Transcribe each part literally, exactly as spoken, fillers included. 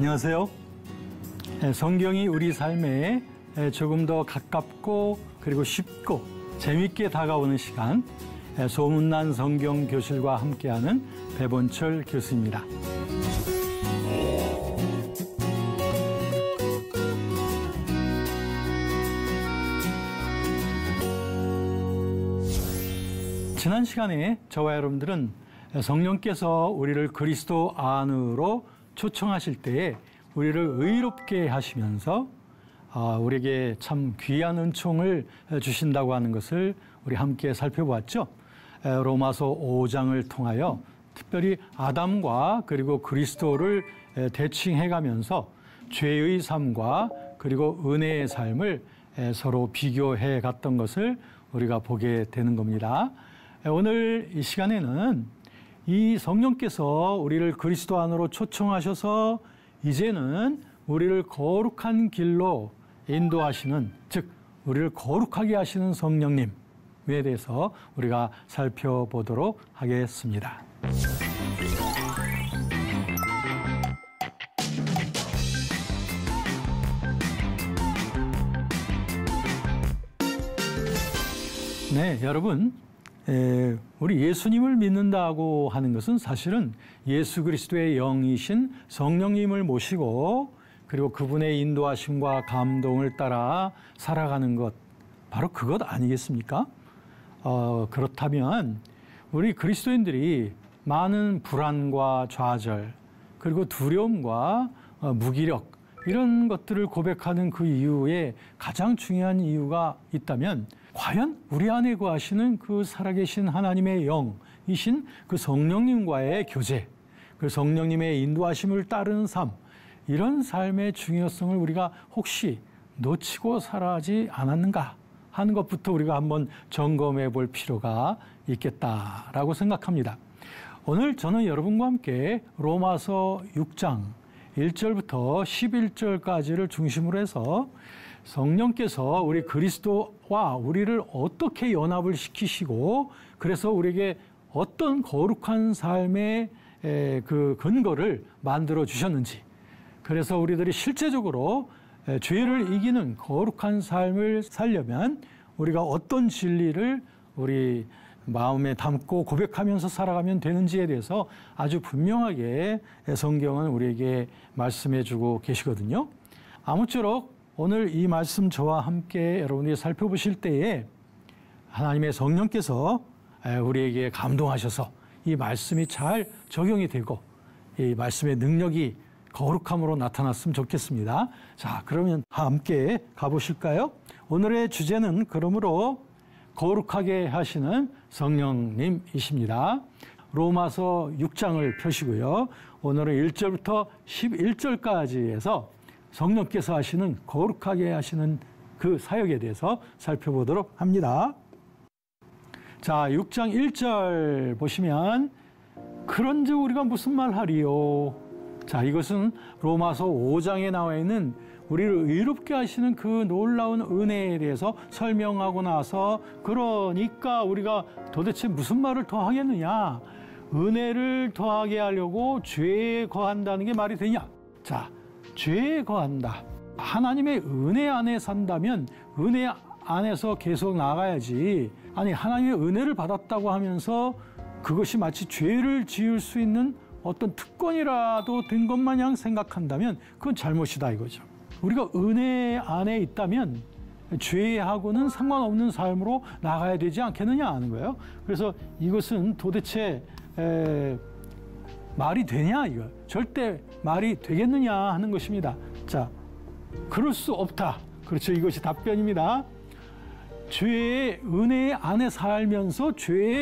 안녕하세요. 성경이 우리 삶에 조금 더 가깝고 그리고 쉽고 재미있게 다가오는 시간, 소문난 성경 교실과 함께하는 배본철 교수입니다. 지난 시간에 저와 여러분들은 성령께서 우리를 그리스도 안으로 초청하실 때에 우리를 의롭게 하시면서 우리에게 참 귀한 은총을 주신다고 하는 것을 우리 함께 살펴보았죠. 로마서 오 장을 통하여 특별히 아담과 그리고 그리스도를 대칭해가면서 죄의 삶과 그리고 은혜의 삶을 서로 비교해 갔던 것을 우리가 보게 되는 겁니다. 오늘 이 시간에는 이 성령께서 우리를 그리스도 안으로 초청하셔서 이제는 우리를 거룩한 길로 인도하시는, 즉 우리를 거룩하게 하시는 성령님에 대해서 우리가 살펴보도록 하겠습니다. 네, 여러분, 에, 우리 예수님을 믿는다고 하는 것은 사실은 예수 그리스도의 영이신 성령님을 모시고 그리고 그분의 인도하심과 감동을 따라 살아가는 것, 바로 그것 아니겠습니까? 어, 그렇다면 우리 그리스도인들이 많은 불안과 좌절 그리고 두려움과 어, 무기력 이런 것들을 고백하는 그 이유에 가장 중요한 이유가 있다면 과연 우리 안에 거하시는 그 살아계신 하나님의 영이신 그 성령님과의 교제, 그 성령님의 인도하심을 따르는 삶, 이런 삶의 중요성을 우리가 혹시 놓치고 살아가지 않았는가 하는 것부터 우리가 한번 점검해 볼 필요가 있겠다라고 생각합니다. 오늘 저는 여러분과 함께 로마서 육 장 일 절부터 십일 절까지를 중심으로 해서 성령께서 우리 그리스도와 우리를 어떻게 연합을 시키시고 그래서 우리에게 어떤 거룩한 삶의 그 근거를 만들어 주셨는지, 그래서 우리들이 실제적으로 죄를 이기는 거룩한 삶을 살려면 우리가 어떤 진리를 우리 마음에 담고 고백하면서 살아가면 되는지에 대해서 아주 분명하게 성경은 우리에게 말씀해 주고 계시거든요. 아무쪼록 오늘 이 말씀 저와 함께 여러분이 살펴보실 때에 하나님의 성령께서 우리에게 감동하셔서 이 말씀이 잘 적용이 되고 이 말씀의 능력이 거룩함으로 나타났으면 좋겠습니다. 자, 그러면 함께 가보실까요? 오늘의 주제는 그러므로 거룩하게 하시는 성령님이십니다. 로마서 육 장을 펴시고요. 오늘은 일 절부터 십일 절까지 해서 성령께서 하시는 거룩하게 하시는 그 사역에 대해서 살펴보도록 합니다. 자, 육 장 일 절 보시면 그런즉 우리가 무슨 말하리요? 자, 이것은 로마서 오 장에 나와 있는 우리를 의롭게 하시는 그 놀라운 은혜에 대해서 설명하고 나서 그러니까 우리가 도대체 무슨 말을 더 하겠느냐? 은혜를 더하게 하려고 죄에 거한다는 게 말이 되냐? 자, 죄에 거한다. 하나님의 은혜 안에 산다면 은혜 안에서 계속 나가야지. 아니, 하나님의 은혜를 받았다고 하면서 그것이 마치 죄를 지을 수 있는 어떤 특권이라도 된 것 마냥 생각한다면 그건 잘못이다 이거죠. 우리가 은혜 안에 있다면 죄하고는 상관없는 삶으로 나가야 되지 않겠느냐 하는 거예요. 그래서 이것은 도대체 에, 말이 되냐 이거. 절대 말이 되겠느냐 하는 것입니다. 자, 그럴 수 없다. 그렇죠. 이것이 답변입니다. 죄의 은혜 안에 살면서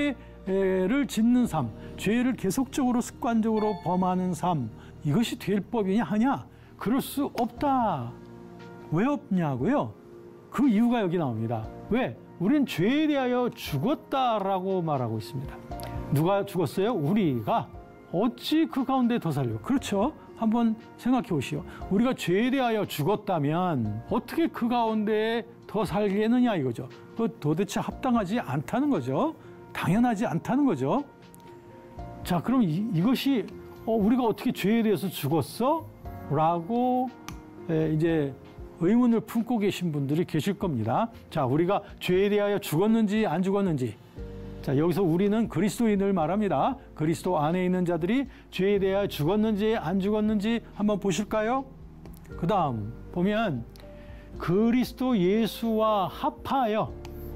죄를 짓는 삶, 죄를 계속적으로 습관적으로 범하는 삶, 이것이 될 법이냐 하냐? 그럴 수 없다. 왜 없냐고요? 그 이유가 여기 나옵니다. 왜? 우린 죄에 대하여 죽었다라고 말하고 있습니다. 누가 죽었어요? 우리가. 어찌 그 가운데 더 살려? 그렇죠? 한번 생각해 보시오. 우리가 죄에 대하여 죽었다면 어떻게 그 가운데 더 살겠느냐 이거죠. 그 도대체 합당하지 않다는 거죠. 당연하지 않다는 거죠. 자, 그럼 이, 이것이 어, 우리가 어떻게 죄에 대해서 죽었어? 라고 이제 의문을 품고 계신 분들이 계실 겁니다. 자, 우리가 죄에 대하여 죽었는지 안 죽었는지. 자, 여기서 우리는 그리스도인을 말합니다. 그리스도 안에 있는 자들이 죄에 대하여 죽었는지 안 죽었는지 한번 보실까요? 그 다음 보면 그리스도 예수와 합하여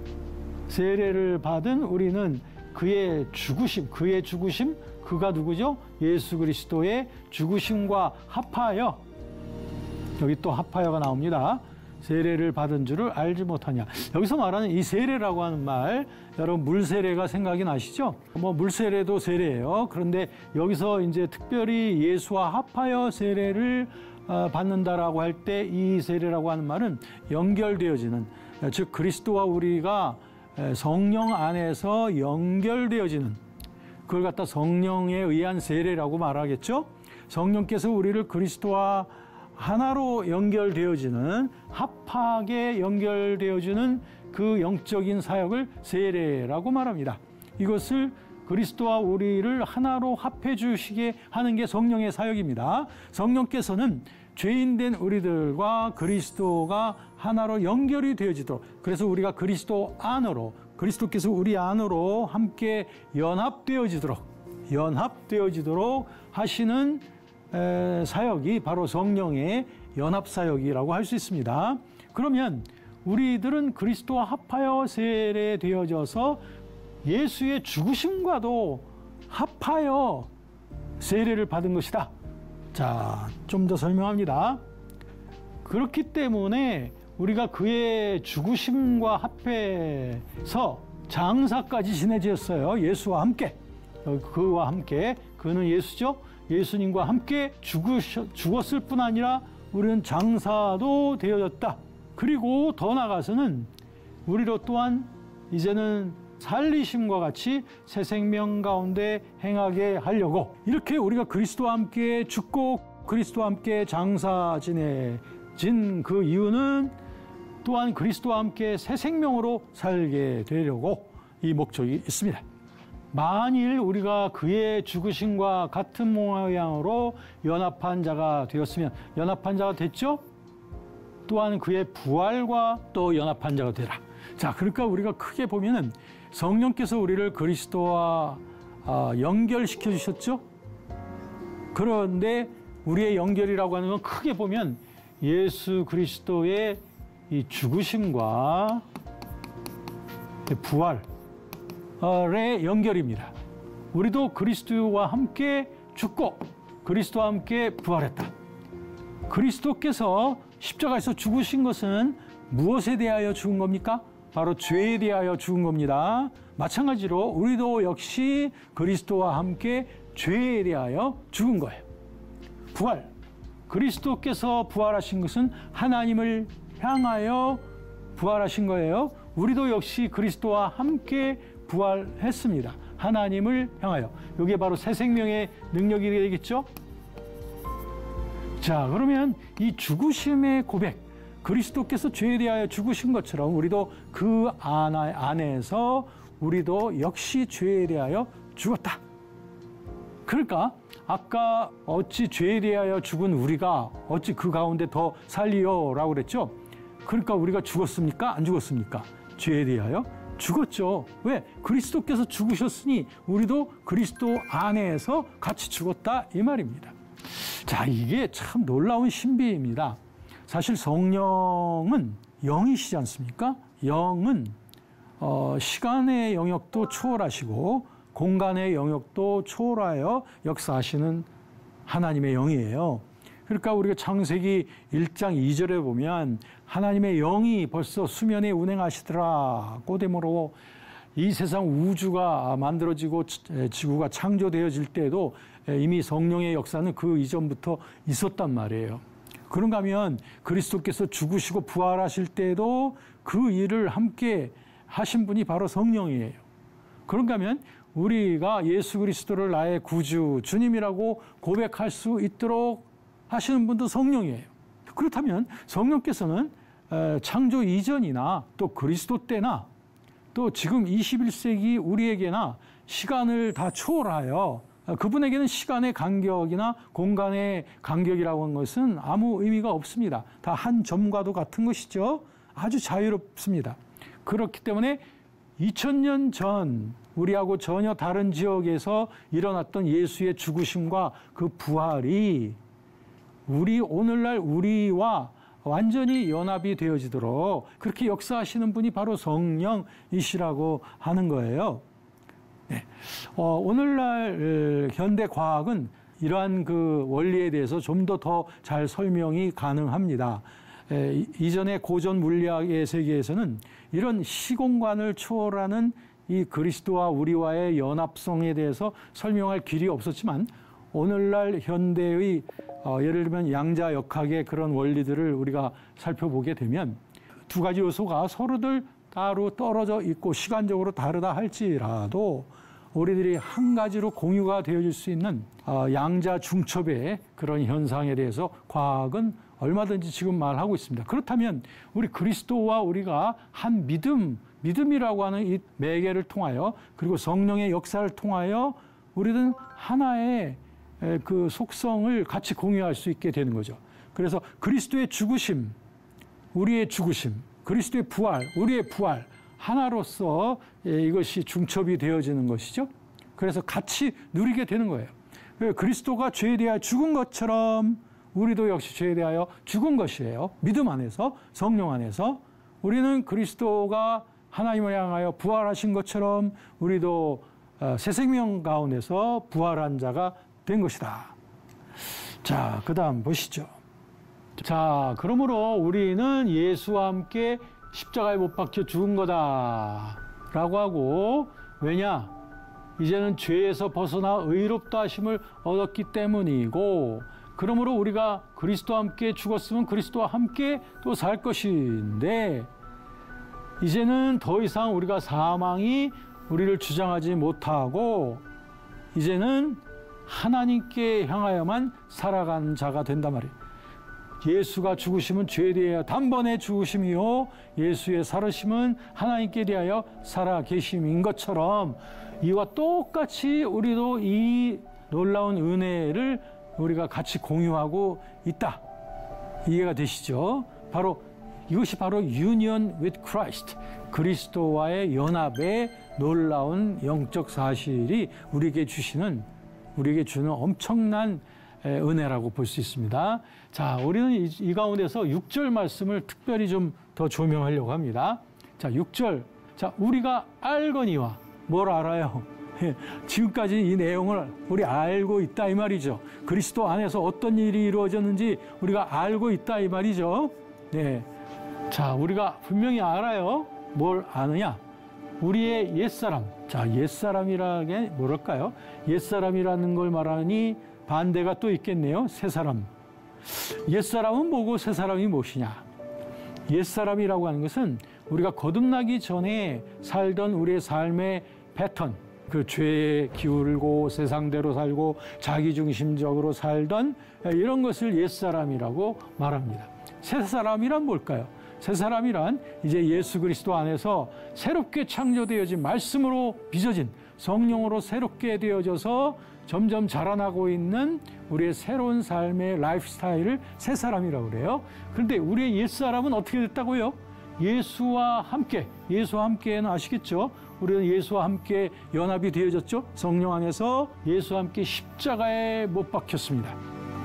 세례를 받은 우리는 그의 죽으심, 그의 죽으심, 그가 누구죠? 예수 그리스도의 죽으심과 합하여, 여기 또 합하여가 나옵니다. 세례를 받은 줄을 알지 못하냐. 여기서 말하는 이 세례라고 하는 말, 여러분 물세례가 생각이 나시죠? 뭐 물세례도 세례예요. 그런데 여기서 이제 특별히 예수와 합하여 세례를 받는다라고 할 때 이 세례라고 하는 말은 연결되어지는, 즉 그리스도와 우리가 성령 안에서 연결되어지는, 그걸 갖다 성령에 의한 세례라고 말하겠죠. 성령께서 우리를 그리스도와 하나로 연결되어지는, 합하게 연결되어지는 그 영적인 사역을 세례라고 말합니다. 이것을 그리스도와 우리를 하나로 합해 주시게 하는 게 성령의 사역입니다. 성령께서는 죄인된 우리들과 그리스도가 하나로 연결이 되어지도록, 그래서 우리가 그리스도 안으로, 그리스도께서 우리 안으로 함께 연합되어지도록 연합되어지도록 하시는 에, 사역이 바로 성령의 연합사역이라고 할 수 있습니다. 그러면 우리들은 그리스도와 합하여 세례되어져서 예수의 죽으심과도 합하여 세례를 받은 것이다. 자, 좀 더 설명합니다. 그렇기 때문에 우리가 그의 죽으심과 합해서 장사까지 지내졌어요. 예수와 함께. 그와 함께. 그는 예수죠. 예수님과 함께 죽으셔, 죽었을 뿐 아니라 우리는 장사도 되어졌다. 그리고 더 나아가서는 우리로 또한 이제는 살리심과 같이 새 생명 가운데 행하게 하려고, 이렇게 우리가 그리스도와 함께 죽고 그리스도와 함께 장사 지내진 그 이유는 또한 그리스도와 함께 새 생명으로 살게 되려고 이 목적이 있습니다. 만일 우리가 그의 죽으심과 같은 모양으로 연합한 자가 되었으면, 연합한 자가 됐죠? 또한 그의 부활과 또 연합한 자가 되라. 자, 그러니까 우리가 크게 보면은 성령께서 우리를 그리스도와 연결시켜 주셨죠? 그런데 우리의 연결이라고 하는 건 크게 보면 예수 그리스도의 이 죽으심과 부활 의 연결입니다. 우리도 그리스도와 함께 죽고 그리스도와 함께 부활했다. 그리스도께서 십자가에서 죽으신 것은 무엇에 대하여 죽은 겁니까? 바로 죄에 대하여 죽은 겁니다. 마찬가지로 우리도 역시 그리스도와 함께 죄에 대하여 죽은 거예요. 부활, 그리스도께서 부활하신 것은 하나님을 향하여 부활하신 거예요. 우리도 역시 그리스도와 함께 부활했습니다. 하나님을 향하여. 이게 바로 새 생명의 능력이 되겠죠? 자, 그러면 이 죽으심의 고백, 그리스도께서 죄에 대하여 죽으신 것처럼 우리도 그 안에서 우리도 역시 죄에 대하여 죽었다. 그러니까 아까 어찌 죄에 대하여 죽은 우리가 어찌 그 가운데 더 살리요라고 그랬죠? 그러니까 우리가 죽었습니까? 안 죽었습니까? 죄에 대하여 죽었죠. 왜? 그리스도께서 죽으셨으니 우리도 그리스도 안에서 같이 죽었다, 이 말입니다. 자, 이게 참 놀라운 신비입니다. 사실 성령은 영이시지 않습니까? 영은 어, 시간의 영역도 초월하시고 공간의 영역도 초월하여 역사하시는 하나님의 영이에요. 그러니까 우리가 창세기 일 장 이 절에 보면 하나님의 영이 벌써 수면에 운행하시더라. 고대모로 이 세상 우주가 만들어지고 지구가 창조되어질 때도 이미 성령의 역사는 그 이전부터 있었단 말이에요. 그런가 하면 그리스도께서 죽으시고 부활하실 때도 그 일을 함께 하신 분이 바로 성령이에요. 그런가 하면 우리가 예수 그리스도를 나의 구주, 주님이라고 고백할 수 있도록 하시는 분도 성령이에요. 그렇다면 성령께서는 창조 이전이나 또 그리스도 때나 또 지금 이십일 세기 우리에게나 시간을 다 초월하여 그분에게는 시간의 간격이나 공간의 간격이라고 하는 것은 아무 의미가 없습니다. 다 한 점과도 같은 것이죠. 아주 자유롭습니다. 그렇기 때문에 이천 년 전 우리하고 전혀 다른 지역에서 일어났던 예수의 죽으심과 그 부활이 우리 오늘날 우리와 완전히 연합이 되어지도록 그렇게 역사하시는 분이 바로 성령이시라고 하는 거예요. 네. 어, 오늘날 현대 과학은 이러한 그 원리에 대해서 좀 더 더 잘 설명이 가능합니다. 에, 이전의 고전 물리학의 세계에서는 이런 시공간을 초월하는 이 그리스도와 우리와의 연합성에 대해서 설명할 길이 없었지만 오늘날 현대의 어, 예를 들면 양자역학의 그런 원리들을 우리가 살펴보게 되면 두 가지 요소가 서로들 따로 떨어져 있고 시간적으로 다르다 할지라도 우리들이 한 가지로 공유가 되어질 수 있는 어, 양자 중첩의 그런 현상에 대해서 과학은 얼마든지 지금 말하고 있습니다. 그렇다면 우리 그리스도와 우리가 한 믿음, 믿음이라고 하는 이 매개를 통하여 그리고 성령의 역사를 통하여 우리는 하나의 그 속성을 같이 공유할 수 있게 되는 거죠. 그래서 그리스도의 죽으심, 우리의 죽으심, 그리스도의 부활, 우리의 부활 하나로서 이것이 중첩이 되어지는 것이죠. 그래서 같이 누리게 되는 거예요. 그리스도가 죄에 대하여 죽은 것처럼 우리도 역시 죄에 대하여 죽은 것이에요. 믿음 안에서, 성령 안에서 우리는 그리스도가 하나님을 향하여 부활하신 것처럼 우리도 새 생명 가운데서 부활한 자가 된 것이다. 자, 그 다음 보시죠. 자, 그러므로 우리는 예수와 함께 십자가에 못 박혀 죽은 거다 라고 하고, 왜냐? 이제는 죄에서 벗어나 의롭다 하심을 얻었기 때문이고, 그러므로 우리가 그리스도와 함께 죽었으면 그리스도와 함께 또 살 것인데, 이제는 더 이상 우리가 사망이 우리를 주장하지 못하고 이제는 하나님께 향하여만 살아간 자가 된단 말이에요. 예수가 죽으심은 죄에 대하여 단번에 죽으심이요 예수의 살으심은 하나님께 대하여 살아계심인 것처럼 이와 똑같이 우리도 이 놀라운 은혜를 우리가 같이 공유하고 있다. 이해가 되시죠? 바로 이것이 바로 union with Christ, 그리스도와의 연합의 놀라운 영적 사실이 우리에게 주시는, 우리에게 주는 엄청난 은혜라고 볼 수 있습니다. 자, 우리는 이, 이 가운데서 육 절 말씀을 특별히 좀 더 조명하려고 합니다. 자, 육 절. 자, 우리가 알거니와, 뭘 알아요? 지금까지 이 내용을 우리 알고 있다 이 말이죠. 그리스도 안에서 어떤 일이 이루어졌는지 우리가 알고 있다 이 말이죠. 네. 자, 우리가 분명히 알아요. 뭘 아느냐? 우리의 옛사람. 자, 옛사람이라는 게 뭐랄까요? 옛사람이라는 걸 말하니 반대가 또 있겠네요. 새사람. 옛사람은 뭐고 새사람이 무엇이냐? 옛사람이라고 하는 것은 우리가 거듭나기 전에 살던 우리의 삶의 패턴, 그 죄에 기울고 세상대로 살고 자기중심적으로 살던 이런 것을 옛사람이라고 말합니다. 새사람이란 뭘까요? 새사람이란 이제 예수 그리스도 안에서 새롭게 창조되어진 말씀으로 빚어진 성령으로 새롭게 되어져서 점점 자라나고 있는 우리의 새로운 삶의 라이프 스타일을 새사람이라고 그래요. 그런데 우리의 옛사람은 어떻게 됐다고요? 예수와 함께, 예수와 함께는 아시겠죠? 우리는 예수와 함께 연합이 되어졌죠? 성령 안에서 예수와 함께 십자가에 못 박혔습니다.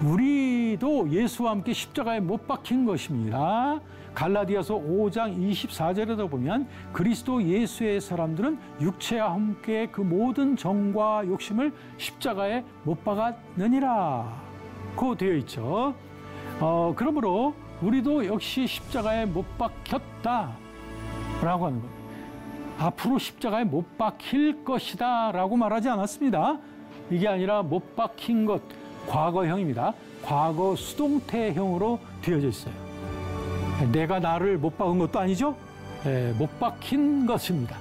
우리도 예수와 함께 십자가에 못 박힌 것입니다. 갈라디아서 오 장 이십사 절에도 보면 그리스도 예수의 사람들은 육체와 함께 그 모든 정과 욕심을 십자가에 못 박았느니라 고 되어 있죠. 어, 그러므로 우리도 역시 십자가에 못 박혔다 라고 하는 겁니다. 앞으로 십자가에 못 박힐 것이다 라고 말하지 않았습니다. 이게 아니라 못 박힌 것, 과거형입니다. 과거 수동태형으로 되어져 있어요. 내가 나를 못 박은 것도 아니죠. 예, 못 박힌 것입니다.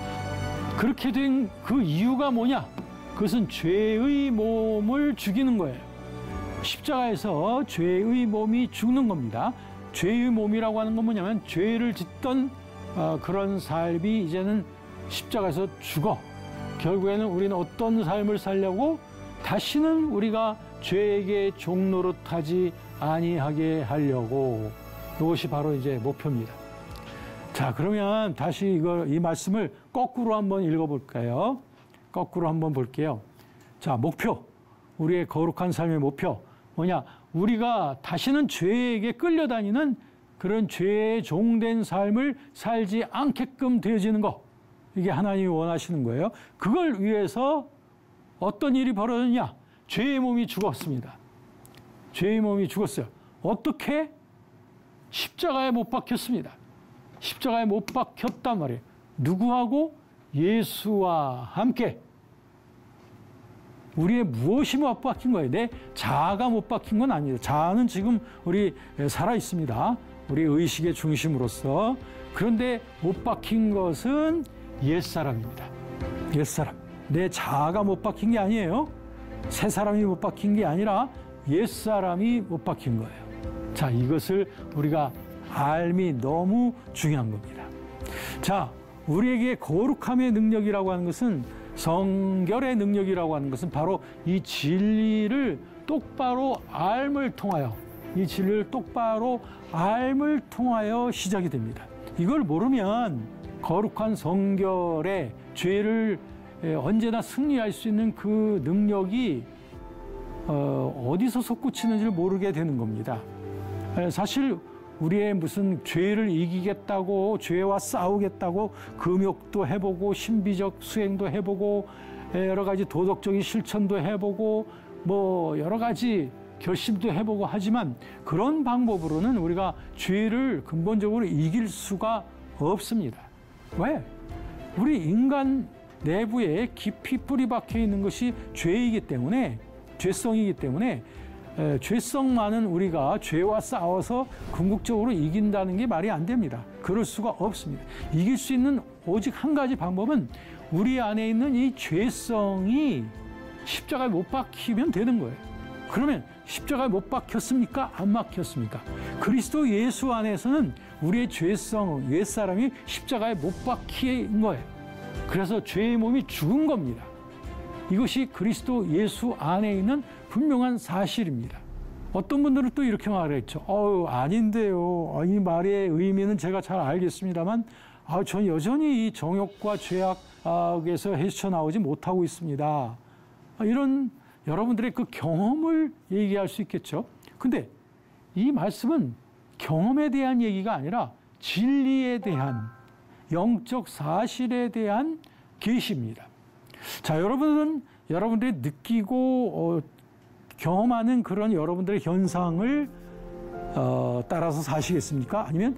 그렇게 된 그 이유가 뭐냐? 그것은 죄의 몸을 죽이는 거예요. 십자가에서 죄의 몸이 죽는 겁니다. 죄의 몸이라고 하는 건 뭐냐면 죄를 짓던 어, 그런 삶이 이제는 십자가에서 죽어. 결국에는 우리는 어떤 삶을 살려고? 다시는 우리가 죄에게 종노릇하지 아니하게 하려고, 이것이 바로 이제 목표입니다. 자, 그러면 다시 이걸, 이 말씀을 거꾸로 한번 읽어볼까요? 거꾸로 한번 볼게요. 자, 목표. 우리의 거룩한 삶의 목표. 뭐냐? 우리가 다시는 죄에게 끌려다니는 그런 죄의 종된 삶을 살지 않게끔 되어지는 것. 이게 하나님이 원하시는 거예요. 그걸 위해서 어떤 일이 벌어졌냐? 죄의 몸이 죽었습니다. 죄의 몸이 죽었어요. 어떻게? 십자가에 못 박혔습니다. 십자가에 못 박혔단 말이에요. 누구하고? 예수와 함께. 우리의 무엇이 못 박힌 거예요? 내 자아가 못 박힌 건 아닙니다. 자아는 지금 우리 살아 있습니다. 우리 의식의 중심으로서. 그런데 못 박힌 것은 옛사람입니다. 옛사람. 내 자아가 못 박힌 게 아니에요. 새 사람이 못 박힌 게 아니라 옛사람이 못 박힌 거예요. 자, 이것을 우리가 알미 너무 중요한 겁니다. 자, 우리에게 거룩함의 능력이라고 하는 것은, 성결의 능력이라고 하는 것은 바로 이 진리를 똑바로 알을 통하여, 이 진리를 똑바로 알을 통하여 시작이 됩니다. 이걸 모르면 거룩한 성결의 죄를 언제나 승리할 수 있는 그 능력이 어, 어디서 솟구치는지를 모르게 되는 겁니다. 사실 우리의 무슨 죄를 이기겠다고, 죄와 싸우겠다고 금욕도 해보고 신비적 수행도 해보고 여러 가지 도덕적인 실천도 해보고 뭐 여러 가지 결심도 해보고 하지만 그런 방법으로는 우리가 죄를 근본적으로 이길 수가 없습니다. 왜? 우리 인간 내부에 깊이 뿌리 박혀 있는 것이 죄이기 때문에, 죄성이기 때문에 에, 죄성만은 우리가 죄와 싸워서 궁극적으로 이긴다는 게 말이 안 됩니다. 그럴 수가 없습니다. 이길 수 있는 오직 한 가지 방법은 우리 안에 있는 이 죄성이 십자가에 못 박히면 되는 거예요. 그러면 십자가에 못 박혔습니까? 안 박혔습니까? 그리스도 예수 안에서는 우리의 죄성, 옛사람이 십자가에 못 박힌 거예요. 그래서 죄의 몸이 죽은 겁니다. 이것이 그리스도 예수 안에 있는 분명한 사실입니다. 어떤 분들은 또 이렇게 말했죠. 어우, 아닌데요. 이 말의 의미는 제가 잘 알겠습니다만, 아, 전 여전히 이 정욕과 죄악에서 헤쳐나오지 못하고 있습니다. 이런 여러분들의 그 경험을 얘기할 수 있겠죠. 근데 이 말씀은 경험에 대한 얘기가 아니라 진리에 대한, 영적 사실에 대한 계시입니다. 자, 여러분은 여러분들이 느끼고 어, 경험하는 그런 여러분들의 현상을 어, 따라서 사시겠습니까? 아니면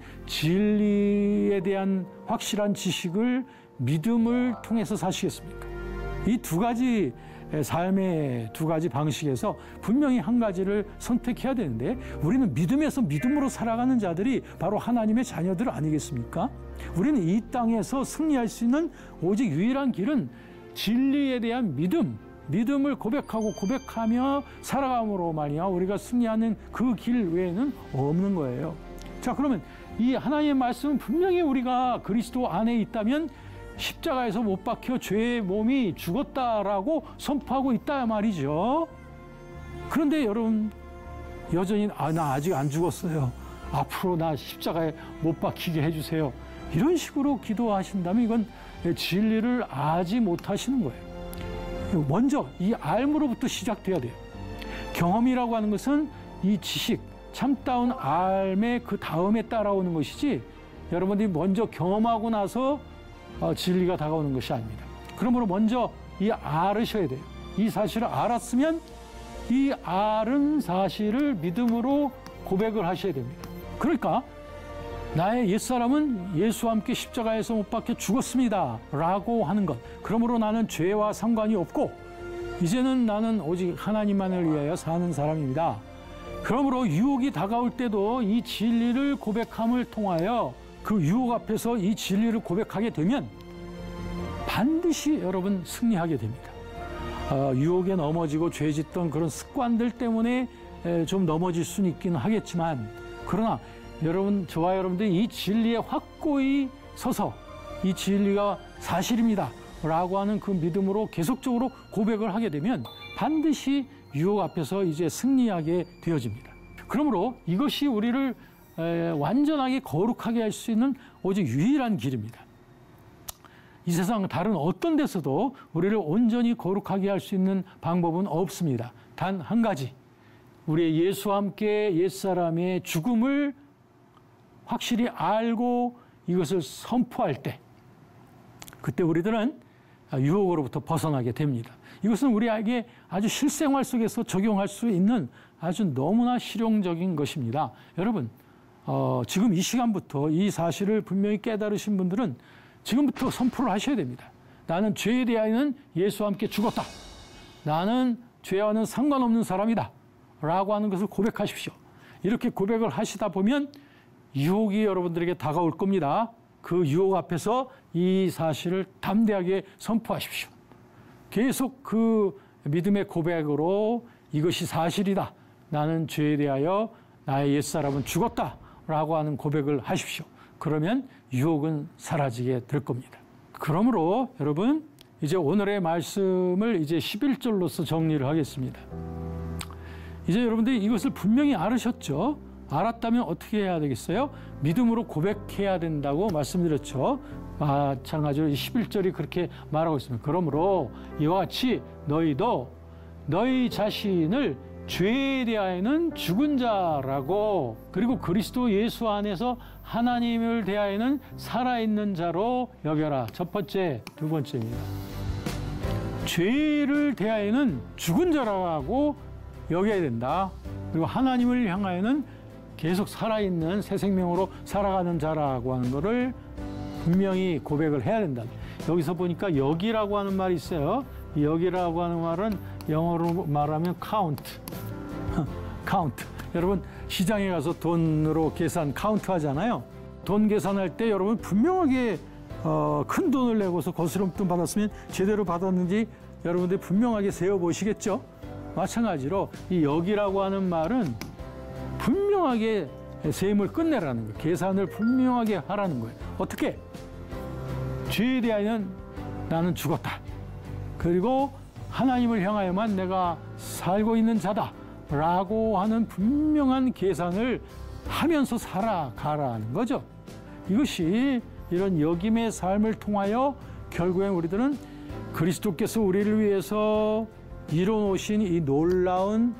진리에 대한 확실한 지식을, 믿음을 통해서 사시겠습니까? 이 두 가지 삶의 두 가지 방식에서 분명히 한 가지를 선택해야 되는데, 우리는 믿음에서 믿음으로 살아가는 자들이 바로 하나님의 자녀들 아니겠습니까? 우리는 이 땅에서 승리할 수 있는 오직 유일한 길은 진리에 대한 믿음, 믿음을 고백하고 고백하며 살아감으로 말이야 우리가 승리하는 그 길 외에는 없는 거예요. 자, 그러면 이 하나님의 말씀은 분명히 우리가 그리스도 안에 있다면 십자가에서 못 박혀 죄의 몸이 죽었다라고 선포하고 있다 말이죠. 그런데 여러분, 여전히 아, 나 아직 안 죽었어요. 앞으로 나 십자가에 못 박히게 해주세요. 이런 식으로 기도하신다면 이건 진리를 알지 못하시는 거예요. 먼저 이 알므로부터 시작돼야 돼요. 경험이라고 하는 것은 이 지식, 참다운 알의 그 다음에 따라오는 것이지, 여러분들이 먼저 경험하고 나서 어, 진리가 다가오는 것이 아닙니다. 그러므로 먼저 이 알으셔야 돼요. 이 사실을 알았으면 이 알은 사실을 믿음으로 고백을 하셔야 됩니다. 그러니까 나의 옛사람은 예수와 함께 십자가에서 못 박혀 죽었습니다 라고 하는 것, 그러므로 나는 죄와 상관이 없고 이제는 나는 오직 하나님만을 위하여 사는 사람입니다. 그러므로 유혹이 다가올 때도 이 진리를 고백함을 통하여 그 유혹 앞에서 이 진리를 고백하게 되면 반드시 여러분 승리하게 됩니다. 어, 유혹에 넘어지고 죄 짓던 그런 습관들 때문에 좀 넘어질 수는 있긴 하겠지만, 그러나 여러분, 저와 여러분들이 이 진리에 확고히 서서 이 진리가 사실입니다 라고 하는 그 믿음으로 계속적으로 고백을 하게 되면 반드시 유혹 앞에서 이제 승리하게 되어집니다. 그러므로 이것이 우리를 완전하게 거룩하게 할 수 있는 오직 유일한 길입니다. 이 세상 다른 어떤 데서도 우리를 온전히 거룩하게 할 수 있는 방법은 없습니다. 단 한 가지, 우리의 예수와 함께 옛사람의 죽음을 확실히 알고 이것을 선포할 때, 그때 우리들은 유혹으로부터 벗어나게 됩니다. 이것은 우리에게 아주 실생활 속에서 적용할 수 있는 아주 너무나 실용적인 것입니다. 여러분, 어, 지금 이 시간부터 이 사실을 분명히 깨달으신 분들은 지금부터 선포를 하셔야 됩니다. 나는 죄에 대하여는 예수와 함께 죽었다. 나는 죄와는 상관없는 사람이다. 라고 하는 것을 고백하십시오. 이렇게 고백을 하시다 보면 유혹이 여러분들에게 다가올 겁니다. 그 유혹 앞에서 이 사실을 담대하게 선포하십시오. 계속 그 믿음의 고백으로 이것이 사실이다. 나는 죄에 대하여 나의 옛사람은 죽었다. 라고 하는 고백을 하십시오. 그러면 유혹은 사라지게 될 겁니다. 그러므로 여러분, 이제 오늘의 말씀을 이제 십일 절로서 정리를 하겠습니다. 이제 여러분들이 이것을 분명히 알으셨죠? 알았다면 어떻게 해야 되겠어요? 믿음으로 고백해야 된다고 말씀드렸죠. 마찬가지로 이 십일 절이 그렇게 말하고 있습니다. 그러므로 이와 같이 너희도 너희 자신을 죄에 대하여는 죽은 자라고, 그리고 그리스도 예수 안에서 하나님을 대하여는 살아있는 자로 여겨라. 첫 번째, 두 번째입니다. 죄를 대하여는 죽은 자라고 여겨야 된다. 그리고 하나님을 향하여는 계속 살아있는 새 생명으로 살아가는 자라고 하는 것을 분명히 고백을 해야 된다. 여기서 보니까 여기라고 하는 말이 있어요. 이 여기라고 하는 말은 영어로 말하면 count. count. 여러분, 시장에 가서 돈으로 계산, 카운트 하잖아요. 돈 계산할 때 여러분 분명하게 어, 큰 돈을 내고서 거스름돈 받았으면 제대로 받았는지 여러분들이 분명하게 세어보시겠죠? 마찬가지로 이 여기라고 하는 말은 분명하게 세임을 끝내라는 거예요. 계산을 분명하게 하라는 거예요. 어떻게? 죄에 대하여는 나는 죽었다. 그리고 하나님을 향하여만 내가 살고 있는 자다. 라고 하는 분명한 계산을 하면서 살아가라는 거죠. 이것이 이런 여김의 삶을 통하여 결국엔 우리들은 그리스도께서 우리를 위해서 이뤄놓으신 이 놀라운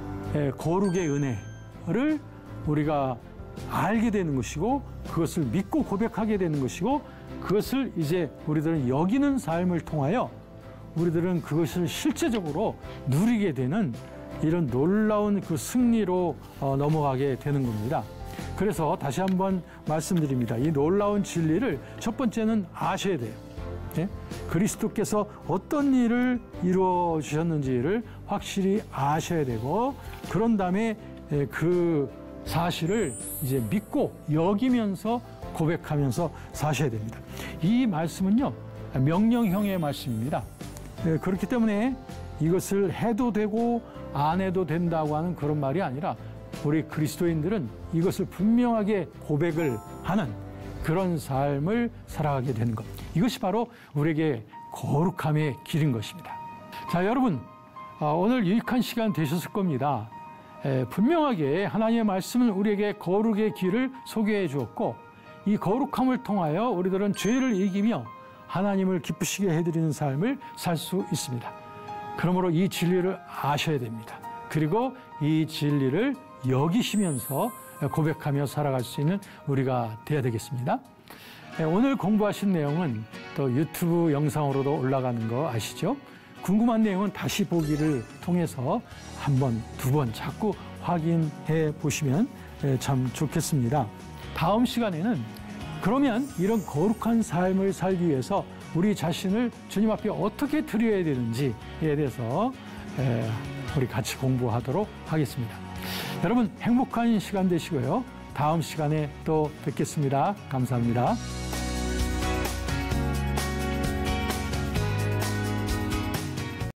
거룩의 은혜를 우리가 알게 되는 것이고, 그것을 믿고 고백하게 되는 것이고, 그것을 이제 우리들은 여기는 삶을 통하여 우리들은 그것을 실제적으로 누리게 되는 이런 놀라운 그 승리로 어, 넘어가게 되는 겁니다. 그래서 다시 한번 말씀드립니다. 이 놀라운 진리를 첫 번째는 아셔야 돼요. 예? 그리스도께서 어떤 일을 이루어 주셨는지를 확실히 아셔야 되고, 그런 다음에 예, 그 사실을 이제 믿고 여기면서 고백하면서 사셔야 됩니다. 이 말씀은요, 명령형의 말씀입니다. 예, 그렇기 때문에 이것을 해도 되고 안 해도 된다고 하는 그런 말이 아니라, 우리 그리스도인들은 이것을 분명하게 고백을 하는 그런 삶을 살아가게 되는 것. 이것이 바로 우리에게 거룩함의 길인 것입니다. 자, 여러분, 오늘 유익한 시간 되셨을 겁니다. 에, 분명하게 하나님의 말씀은 우리에게 거룩의 길을 소개해 주었고, 이 거룩함을 통하여 우리들은 죄를 이기며 하나님을 기쁘시게 해드리는 삶을 살 수 있습니다. 그러므로 이 진리를 아셔야 됩니다. 그리고 이 진리를 여기시면서 고백하며 살아갈 수 있는 우리가 되어야 되겠습니다. 오늘 공부하신 내용은 또 유튜브 영상으로도 올라가는 거 아시죠? 궁금한 내용은 다시 보기를 통해서 한 번, 두 번 자꾸 확인해 보시면 참 좋겠습니다. 다음 시간에는 그러면 이런 거룩한 삶을 살기 위해서 우리 자신을 주님 앞에 어떻게 드려야 되는지에 대해서 우리 같이 공부하도록 하겠습니다. 여러분, 행복한 시간 되시고요. 다음 시간에 또 뵙겠습니다. 감사합니다.